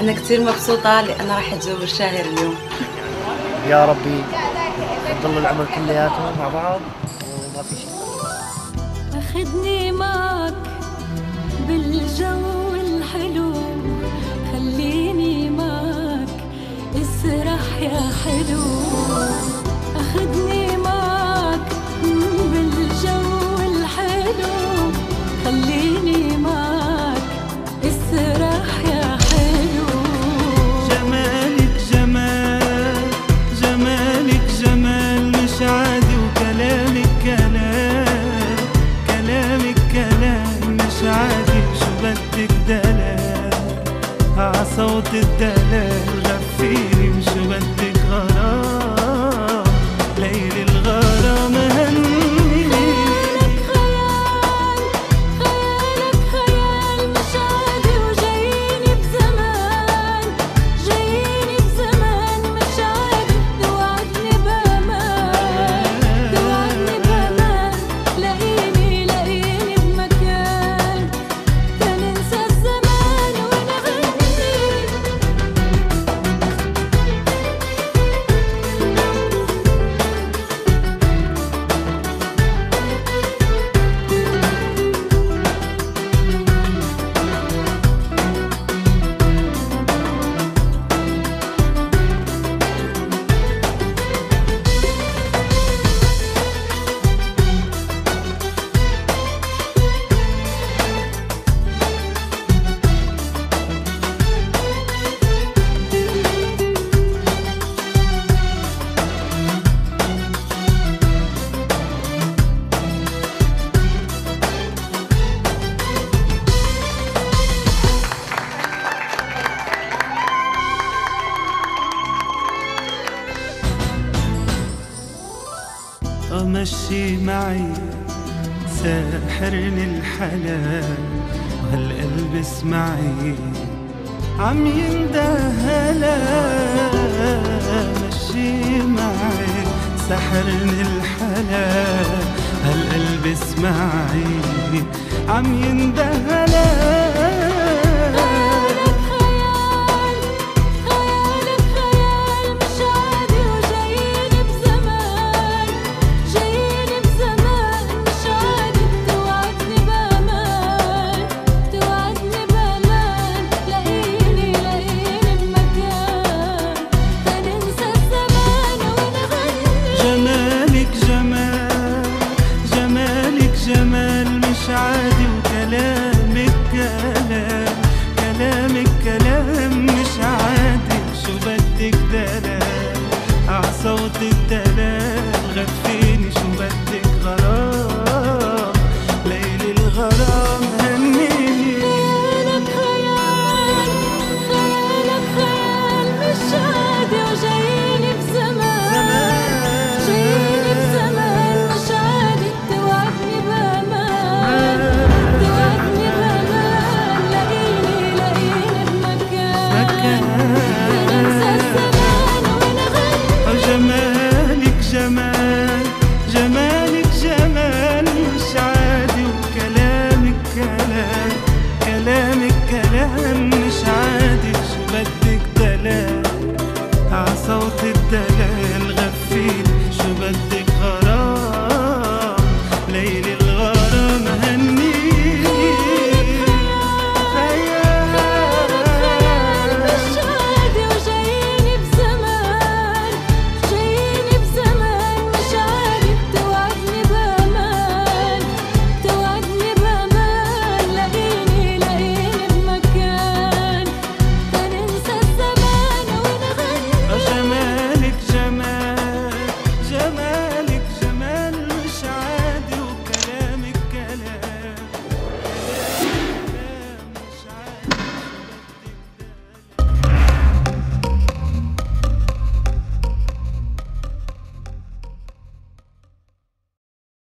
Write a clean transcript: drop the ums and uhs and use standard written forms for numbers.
أنا كثير مبسوطة لأنا راح أتزوج شاهر اليوم. يا ربي نضل العمر كلياته مع بعض وما في شيء. أخذني معك بالجو الحلو، خليني معك اسرح يا حلو. أخذني معك بالجو الحلو، خليني معك اسرح يا حلو. جمالك جمال، جمالك جمال مش عادي، وكلامك كلام، كلامك كلام مش عادي. شو بدك دلال عصوت الدلال غفيني، وشو بدك غرام ليل الغرام هني. مشي معي ساحرني الحلال، وهالقلب اسمعي عم يندهلا. مشي معي ساحرني الحلال، هالقلب اسمعي عم يندهلا.